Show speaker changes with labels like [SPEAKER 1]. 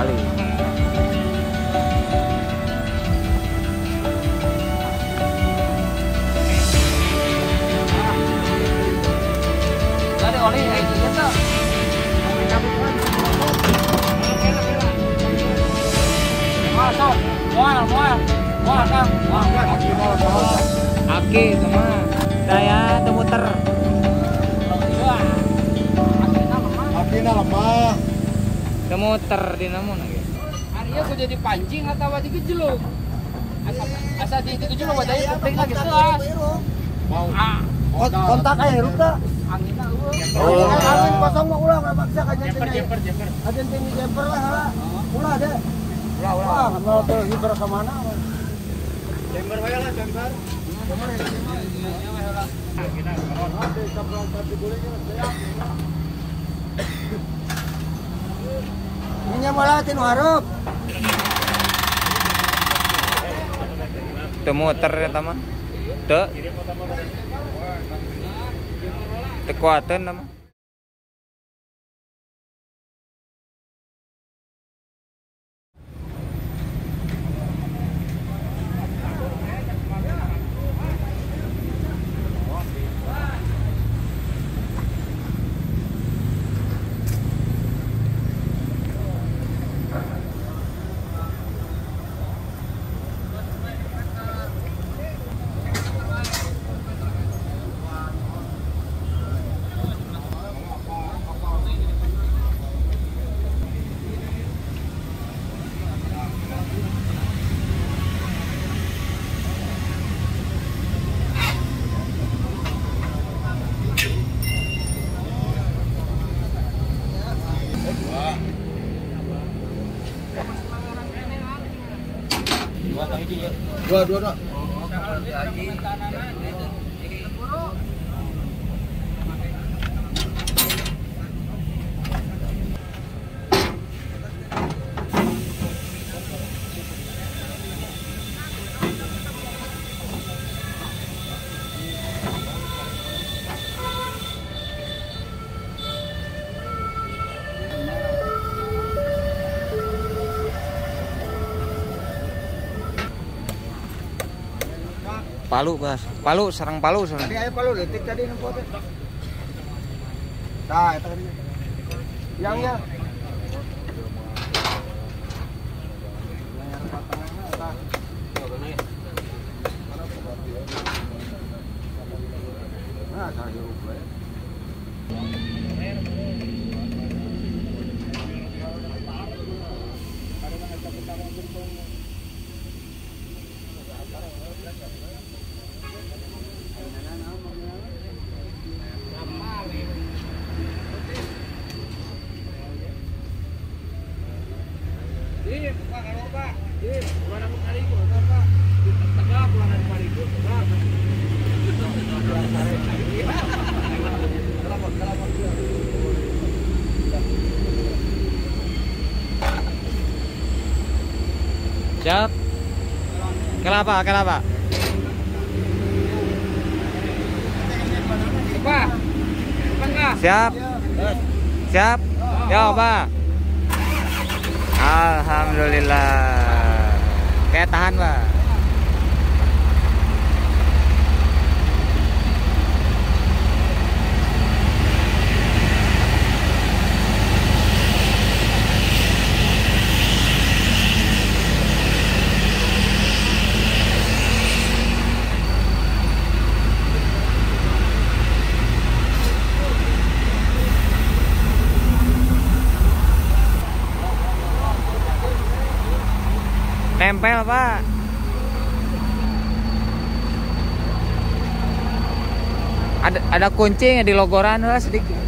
[SPEAKER 1] sekali.
[SPEAKER 2] Ada oli ya itu tuh. Masuk. Mual Kang.
[SPEAKER 1] Aki sama saya temuter.
[SPEAKER 3] Akhirnya lemah.
[SPEAKER 1] Temuter di namun lagi.
[SPEAKER 2] Hari aku jadi pancing atau wajib kejeluk. Asa di itu juga wadai penting lagi selas.
[SPEAKER 3] Mau.
[SPEAKER 2] Kontak aja ruka. Angin angin kosong mah ulah enggak maksa ka jemper. Ajen tinggi jemper lah. Ulah deh. Ulah. Mau tuh hiber ke mana? Jemper wae lah jemper. Ini malah tinu hareup.
[SPEAKER 1] Temuter eta mah. Teu. Teu kuateun mah.
[SPEAKER 3] Dua.
[SPEAKER 1] Palu, Bas. Palu, sarang palu soalnya.
[SPEAKER 2] Tadi aya palu leutik tadi nu pote. Tah eta tadi. Yang ya. Nah, cara hirup we.
[SPEAKER 1] Siap. Kelapa.
[SPEAKER 2] Apa?
[SPEAKER 1] Siap. Siap. Yo, Pak. Alhamdulillah. Kayak tahan, Pak. Nempel, Pak. Ada kuncinya di logoran lah sedikit.